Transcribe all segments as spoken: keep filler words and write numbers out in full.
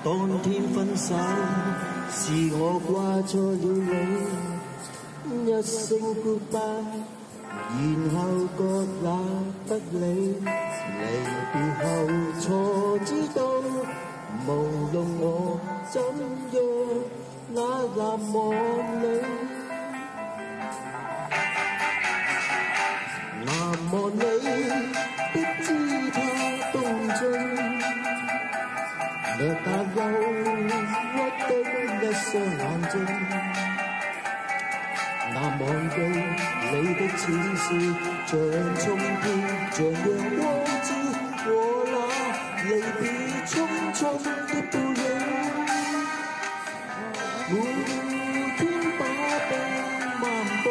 當天分手，是我掛錯了你，一聲 goodbye， 然後割那不理，離別後錯知道，無論我怎樣那難忘你，難忘你的姿態動靜。略帶憂鬱的一雙眼睛，難忘記你的淺笑，像衝天，像陽光照和那離別匆匆的背影。每天把臂漫步，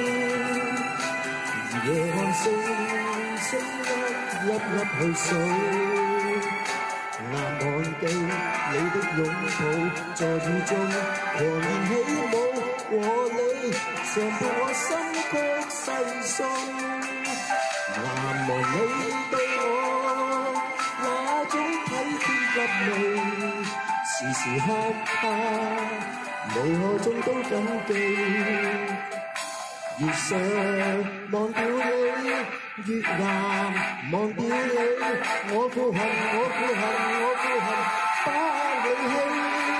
夜看星星一粒粒去數。難忘記你的擁抱，在雨中狂燃起舞，和你常伴我心卻細數。難忘你對我那種體貼入微，時時刻刻腦海中都緊記。越想忘掉你，越難忘掉你，我負恨，我負恨，我負恨，把你棄。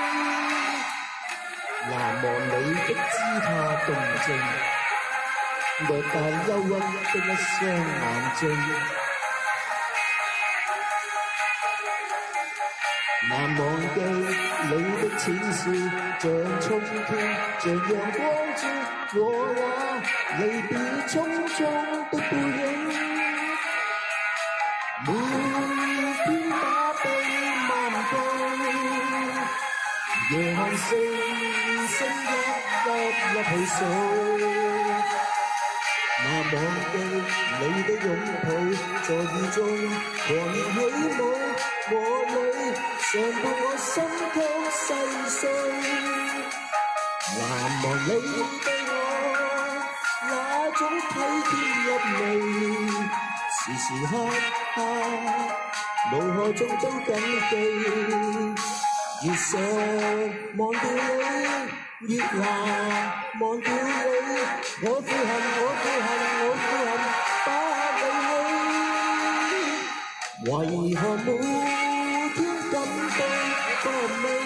難忘你的姿態動靜，略帶憂鬱的一雙眼睛。難忘記你的淺笑，像衝天，像陽光照和那離別匆匆的背影。每天把臂漫步，夜看星星一粒粒去數。難忘記你的擁抱，在雨中狂燃起舞，和你常伴我心卻細碎。難忘你對我那種體貼入微，時時刻刻腦海中都緊記。越想忘掉你，越難忘掉你，我負恨，我負恨，我負恨，把你棄。為何每天感到不美？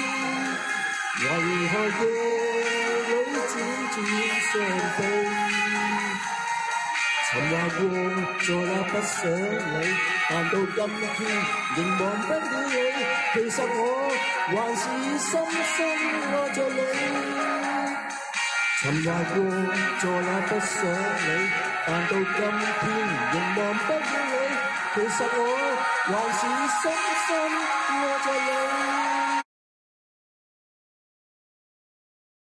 為何夜裏輾轉傷悲？曾話過再也不想你，但到今天仍忘不了你。其實我還是深深愛着你。曾話過再也不想你，但到今天仍忘不了你。其實我還是深深愛着你。